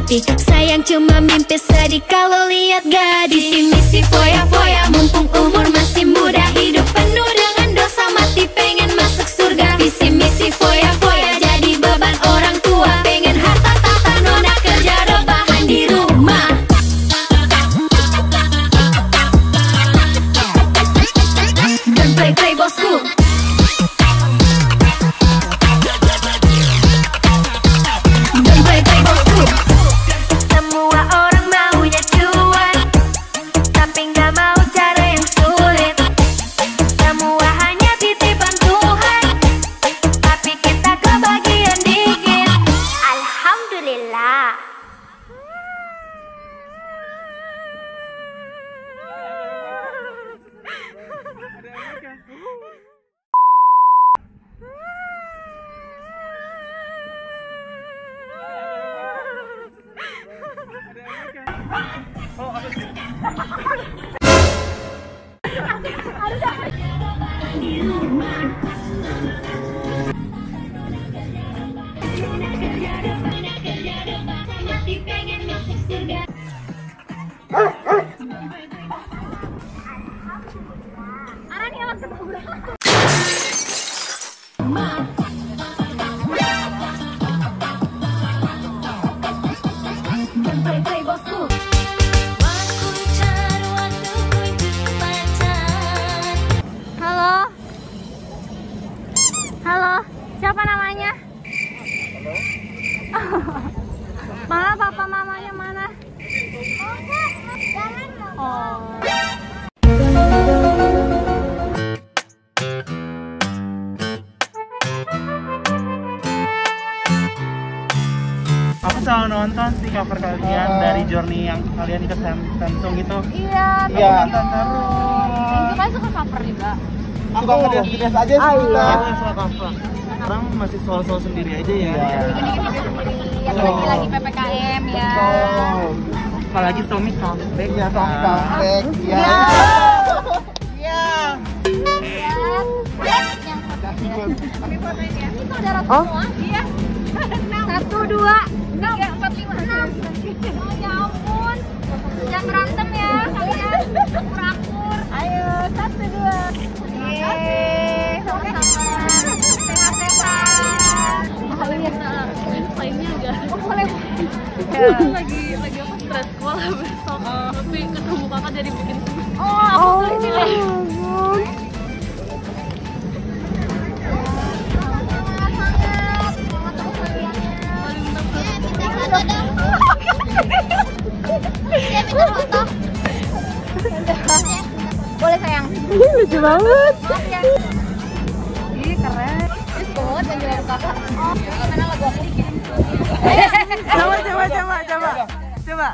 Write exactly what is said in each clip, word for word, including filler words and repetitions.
Tapi sayang cuma mimpi sedih kalau lihat gadis. Visi misi foya-foya, mumpung umur masih muda. Hidup penuh dengan dosa, mati pengen masuk surga. Visi misi foya-foya, jadi beban orang tua. Pengen harta tata nona, kerja rebahan di rumah. Dan play-play bosku. Dan play-play bosku. Semua orang maunya cuan, tapi nggak mau cara yang sulit. Semua hanya titipan Tuhan, tapi kita kebagian dikit. Alhamdulillah. Halo, halo, siapa namanya? Mana papa mamanya mana? Oh. Aku selalu nonton sih cover kalian uh, dari journey yang kalian ikut Samsung gitu. Iya. Iya. Nonton terus. Itu kan suka cover juga. Suka ngedes-ngedes aja sih kita. Aku yang suka cover. Sekarang masih soal-soal sendiri aja ya. Iya. Ya, lagi lagi P P K M ya. Oh. Apalagi Tommy comeback Ya, Tommy comeback. Iya. Iya. Ini saudara semua. Iya. Satu, dua, tiga, empat, lima, enam. Oh ya ampun. Jangan berantem ya kalian. Akur-akur. Ayo, satu, dua. Yeay, sama-sama. Sehat-sehat. Lainnya enggak. Oh, boleh. lagi lagi apa stres sekolah besok. Tapi ketemu kakak jadi bikin seneng. Oh, aku tuh ini lah. Boleh sayang. Lucu banget. Ya. Ih keren. Terus banget yang jual kakak. Oh, gimana lagu aku? Coba coba coba coba. Coba.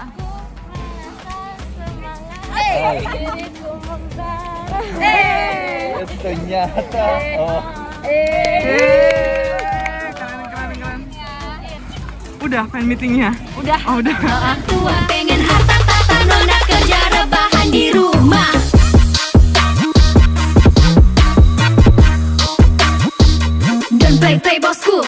Hey. Eh, ternyata. Oh. Eh, keren keren keren. Udah fan meetingnya? Udah. Oh udah. Tua pengen